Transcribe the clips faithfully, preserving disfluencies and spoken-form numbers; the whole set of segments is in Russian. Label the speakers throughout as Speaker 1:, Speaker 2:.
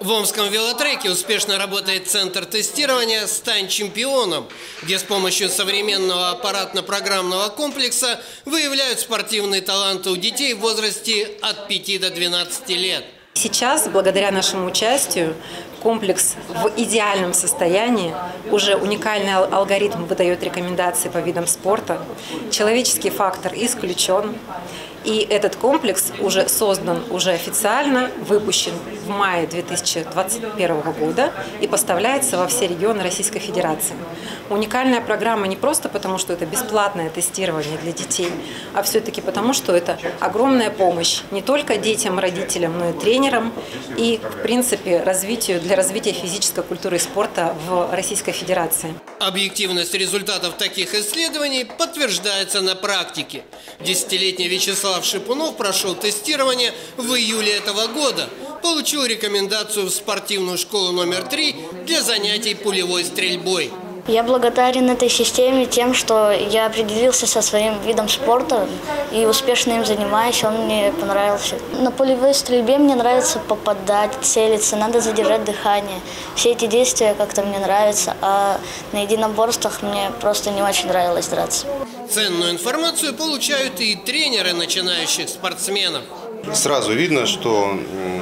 Speaker 1: В Омском велотреке успешно работает центр тестирования «Стань чемпионом», где с помощью современного аппаратно-программного комплекса выявляют спортивные таланты у детей в возрасте от пяти до двенадцати лет.
Speaker 2: Сейчас, благодаря нашему участию, комплекс в идеальном состоянии, уже уникальный алгоритм выдает рекомендации по видам спорта, человеческий фактор исключен, и этот комплекс уже создан, уже официально, выпущен в мае две тысячи двадцать первого года и поставляется во все регионы Российской Федерации. Уникальная программа не просто потому, что это бесплатное тестирование для детей, а все-таки потому, что это огромная помощь не только детям, родителям, но и тренерам и, в принципе, развитию, для развития физической культуры и спорта в Российской Федерации.
Speaker 1: Объективность результатов таких исследований подтверждается на практике. Десятилетний Вячеслав Шипунов прошел тестирование в июле этого года. Получил рекомендацию в спортивную школу номер три для занятий пулевой стрельбой.
Speaker 3: Я благодарен этой системе тем, что я определился со своим видом спорта и успешно им занимаюсь, он мне понравился. На пулевой стрельбе мне нравится попадать, целиться, надо задержать дыхание. Все эти действия как-то мне нравятся, а на единоборствах мне просто не очень нравилось драться.
Speaker 1: Ценную информацию получают и тренеры начинающих спортсменов.
Speaker 4: Сразу видно, что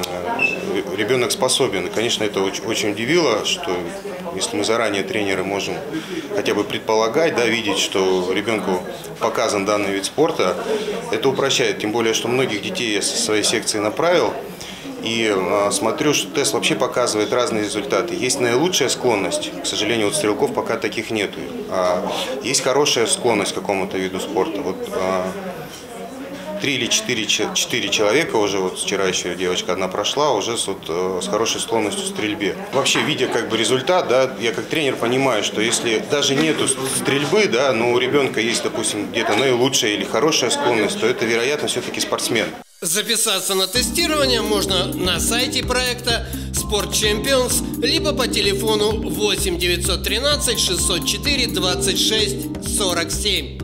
Speaker 4: ребенок способен. Конечно, это очень удивило, что если мы заранее тренеры можем хотя бы предполагать, да, видеть, что ребенку показан данный вид спорта, это упрощает. Тем более, что многих детей я со своей секции направил. И э, смотрю, что тест вообще показывает разные результаты. Есть наилучшая склонность, к сожалению, у стрелков пока таких нету. А есть хорошая склонность к какому-то виду спорта. Вот, э, Три или четыре, четыре человека, уже вот вчера еще девочка одна прошла, уже с, вот, с хорошей склонностью к стрельбе. Вообще, видя как бы результат, да, я как тренер понимаю, что если даже нету стрельбы, да, но у ребенка есть, допустим, где-то наилучшая или хорошая склонность, то это, вероятно, все-таки спортсмен.
Speaker 1: Записаться на тестирование можно на сайте проекта Sport Champions, либо по телефону восемь девятьсот тринадцать шестьсот четыре двадцать шесть сорок семь.